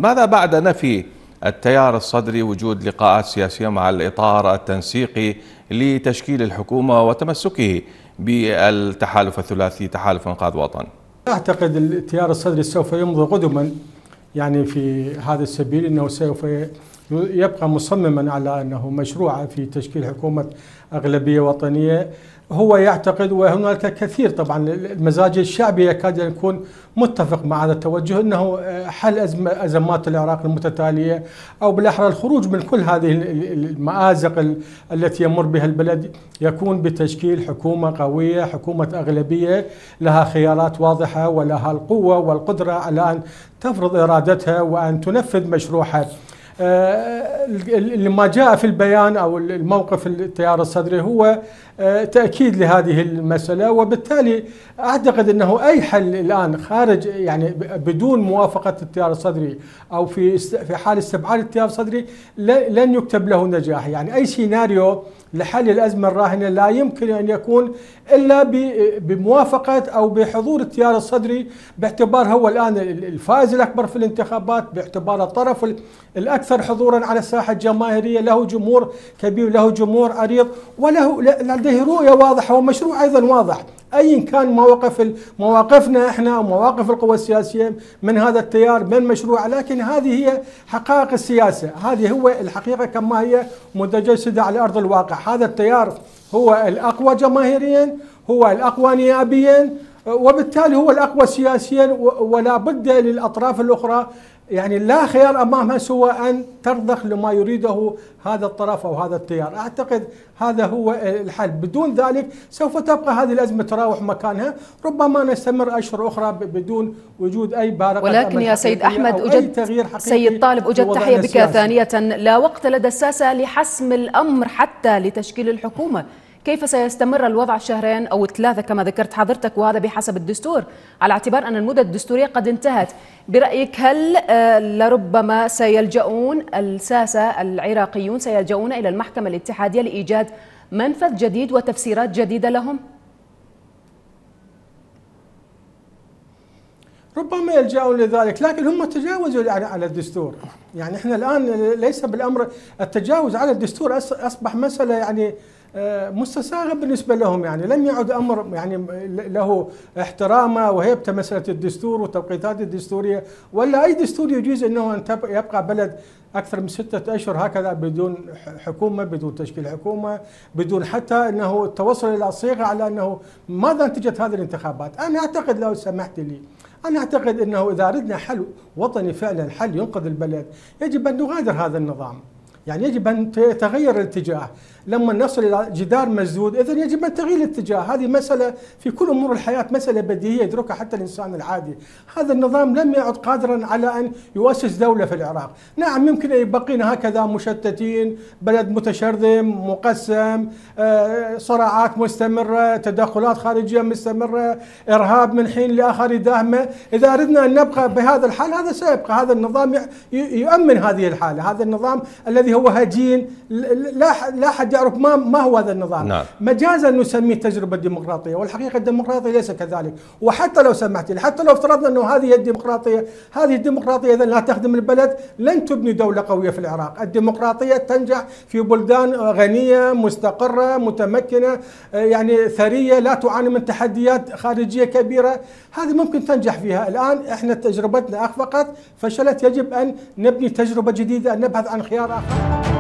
ماذا بعد نفي التيار الصدري وجود لقاءات سياسية مع الإطار التنسيقي لتشكيل الحكومة وتمسكه بالتحالف الثلاثي تحالف إنقاذ وطن؟ أعتقد التيار الصدري سوف يمضي قدما يعني في هذا السبيل، أنه سوف يبقى مصمما على أنه مشروع في تشكيل حكومة أغلبية وطنية. هو يعتقد، وهناك كثير طبعا المزاج الشعبي يكاد يكون متفق مع هذا التوجه، انه حل ازمات العراق المتتاليه، او بالاحرى الخروج من كل هذه المآزق التي يمر بها البلد، يكون بتشكيل حكومه قويه، حكومه اغلبيه لها خيارات واضحه ولها القوه والقدره على ان تفرض ارادتها وان تنفذ مشروعها. اللي ما جاء في البيان أو الموقف التيار الصدري هو تأكيد لهذه المسألة، وبالتالي أعتقد أنه أي حل الآن خارج يعني بدون موافقة التيار الصدري أو في حال استبعاد التيار الصدري لن يكتب له نجاح. يعني أي سيناريو لحل الأزمة الراهنة لا يمكن أن يكون إلا بموافقة أو بحضور التيار الصدري، باعتبار هو الآن الفائز الأكبر في الانتخابات، باعتبار الطرف الأكثر حضورا على الساحة الجماهيرية، له جمهور كبير، له جمهور عريض، وله لديه رؤية واضحة ومشروع أيضا واضح. أي كان مواقفنا احنا ومواقف القوى السياسية من هذا التيار من مشروع، لكن هذه هي حقائق السياسة، هذه هو الحقيقة كما هي متجسدة على أرض الواقع. هذا التيار هو الأقوى جماهيريا، هو الأقوى نيابيا، وبالتالي هو الأقوى سياسيا، ولا بد للأطراف الأخرى يعني لا خيار أمامها سوى أن ترضخ لما يريده هذا الطرف أو هذا التيار. أعتقد هذا هو الحل، بدون ذلك سوف تبقى هذه الأزمة تراوح مكانها، ربما نستمر أشهر أخرى بدون وجود أي بارقة. ولكن يا سيد أحمد سيد طالب أجد تحية بك ثانية، لا وقت لدى الساسة لحسم الأمر حتى لتشكيل الحكومة. كيف سيستمر الوضع شهرين أو 3 كما ذكرت حضرتك، وهذا بحسب الدستور، على اعتبار أن المدة الدستورية قد انتهت؟ برأيك هل لربما سيلجؤون الساسة العراقيون سيلجؤون إلى المحكمة الاتحادية لإيجاد منفذ جديد وتفسيرات جديدة لهم؟ ربما يلجأون لذلك، لكن هم تجاوزوا على الدستور. يعني احنا الآن ليس بالأمر التجاوز على الدستور، أصبح مسألة يعني مستساغة بالنسبة لهم. يعني لم يعد أمر يعني له احترامه وهيبته مسألة الدستور والتوقيتات الدستورية، ولا أي دستور يجيز أنه يبقى بلد أكثر من 6 أشهر هكذا بدون حكومة، بدون تشكيل حكومة، بدون حتى أنه التوصل إلى صيغة على أنه ماذا نتجت هذه الانتخابات. أنا أعتقد لو سمحت لي، أنا أعتقد أنه إذا أردنا حل وطني فعلا، حل ينقذ البلد، يجب أن نغادر هذا النظام. يعني يجب أن يتغير الاتجاه. لما نصل إلى جدار مسدود إذن يجب أن تغيير الاتجاه. هذه مسألة في كل أمور الحياة، مسألة بديهية يدركها حتى الإنسان العادي. هذا النظام لم يعد قادرا على أن يؤسس دولة في العراق. نعم يمكن أن يبقينا هكذا مشتتين، بلد متشرذم مقسم، صراعات مستمرة، تدخلات خارجية مستمرة، إرهاب من حين لآخر يداهمه. إذا أردنا أن نبقى بهذا الحال هذا سيبقى. هذا النظام يؤمن هذه الحالة، هذا النظام الذي هو هجين، لا حد يعرف ما هو هذا النظام. نعم. مجازا نسميه التجربة الديمقراطية، والحقيقة الديمقراطية ليس كذلك. وحتى لو سمحت لي، حتى لو افترضنا أنه هذه الديمقراطية، هذه الديمقراطية إذا لا تخدم البلد لن تبني دولة قوية في العراق. الديمقراطية تنجح في بلدان غنية مستقرة متمكنة، يعني ثرية، لا تعاني من تحديات خارجية كبيرة، هذه ممكن تنجح فيها. الآن احنا تجربتنا أخفقت، فشلت، يجب أن نبني تجربة جديدة، أن نبحث عن خيار آخر.